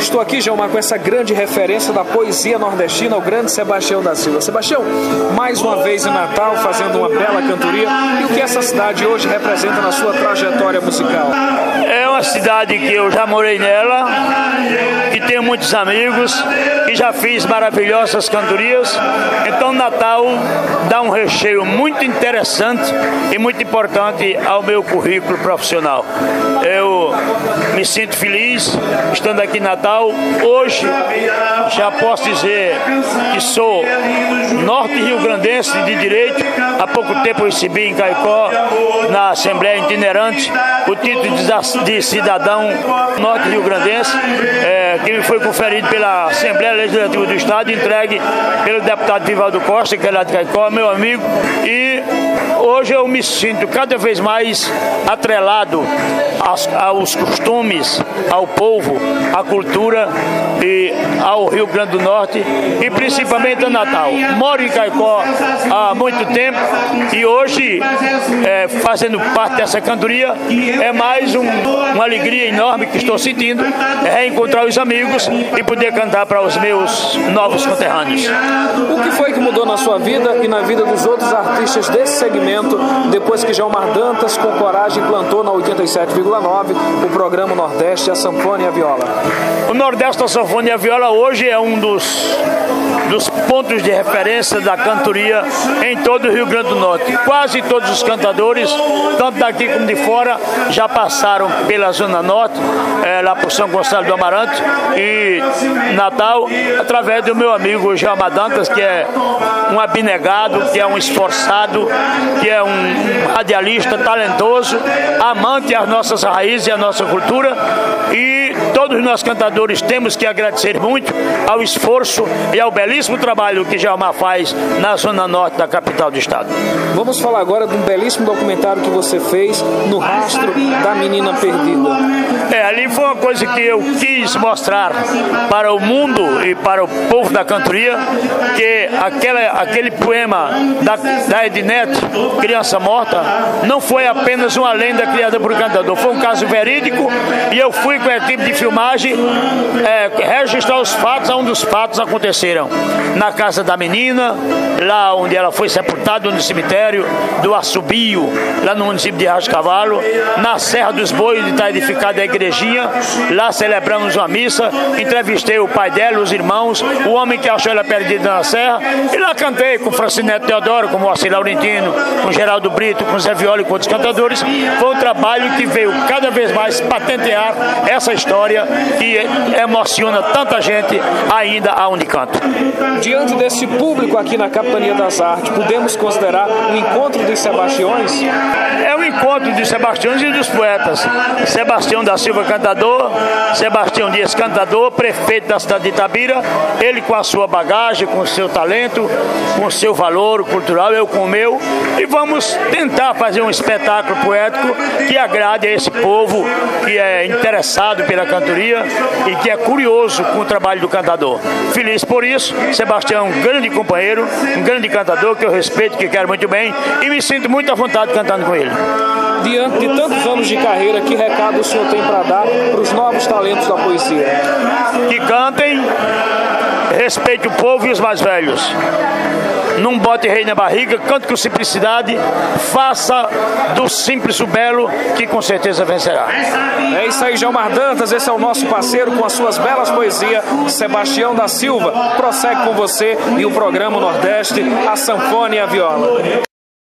Estou aqui, Gilmar, com essa grande referência da poesia nordestina, o grande Sebastião da Silva. Sebastião, mais uma vez em Natal, fazendo uma bela cantoria. E o que essa cidade hoje representa na sua trajetória musical? É uma cidade que eu já morei nela, que tenho muitos amigos, que já fiz maravilhosas cantorias. Então Natal dá um recheio muito interessante e muito importante ao meu currículo profissional. Eu me sinto feliz estando aqui em Natal. Hoje já posso dizer que sou norte rio-grandense de direito. Há pouco tempo eu recebi em Caicó, na Assembleia Itinerante, o título de cidadão norte rio-grandense, que me foi conferido pela Assembleia Legislativa do Estado, entregue pelo deputado Vivaldo Costa, que é lá de Caicó, meu amigo. E hoje eu me sinto cada vez mais atrelado aos costumes, ao povo, à cultura e ao Rio Grande do Norte e principalmente a Natal. Moro em Caicó há muito tempo e hoje, fazendo parte dessa cantoria, é mais uma alegria enorme que estou sentindo, reencontrar os amigos e poder cantar para os meus novos conterrâneos. O que foi que mudou na sua vida e na vida dos outros artistas desse segmento depois que Gilmar Dantas, com coragem, plantou na 87,9 o programa Nordeste, a Sanfona e a Viola? O Nordeste, a Sanfona e a Viola hoje é um dos pontos de referência da cantoria em todo o Rio Grande do Norte. Quase todos os cantadores, tanto daqui como de fora, já passaram pela Zona Norte, lá por São Gonçalo do Amarante e Natal, através do meu amigo Gilmar Dantas, que é um abnegado, que é um esforçado, que é um radialista talentoso, amante às nossas raízes e à nossa cultura. E todos nós cantadores temos que agradecer muito ao esforço e ao belíssimo trabalho que Gilmar faz na Zona Norte da capital do estado. Vamos falar agora de um belíssimo documentário que você fez, No Rastro da Menina Perdida. Ali foi uma coisa que eu quis mostrar para o mundo e para o povo da cantoria, que aquele poema da Ednete, Criança Morta, não foi apenas uma lenda criada por um cantador, foi um caso verídico e eu fui com a equipe de filmagem registrar os fatos, onde os fatos aconteceram. Na casa da menina, lá onde ela foi sepultada, no cemitério do Assobio, lá no município de Rascavalo, na Serra dos Bois, onde está edificada a igrejinha, lá celebramos uma missa, entrevistei o pai dela, os irmãos, o homem que achou ela perdida na serra, e lá cantei com Francinete Teodoro, com Moacir Laurentino, com Geraldo Brito, com Zé Viola e com outros cantadores. Foi um trabalho que veio cada vez mais patentear essa história que emociona tanta gente ainda aonde canta. Diante desse público aqui na Capitania das Artes, podemos considerar um encontro dos Sebastiões? É um encontro dos Sebastiões e dos poetas. Sebastião da Silva, cantador, Sebastião Dias, cantador, prefeito da cidade de Itabira, ele com a sua bagagem, com o seu talento, com o seu valor cultural, eu com o meu, e vamos tentar fazer um espetáculo poético que agrade a esse povo que é interessado pela cantoria e que é curioso com o trabalho do cantador. Feliz por isso. Sebastião é um grande companheiro, um grande cantador que eu respeito, que quero muito bem e me sinto muito à vontade cantando com ele. Diante de tantos anos de carreira, que recado o senhor tem para dar para os novos talentos da poesia? Que cantem, respeite o povo e os mais velhos. Não bote rei na barriga, cante com simplicidade, faça do simples o belo, que com certeza vencerá. É isso aí, Gilmar Dantas, esse é o nosso parceiro com as suas belas poesias, Sebastião da Silva. Prossegue com você e o programa Nordeste, a Sanfona e a Viola.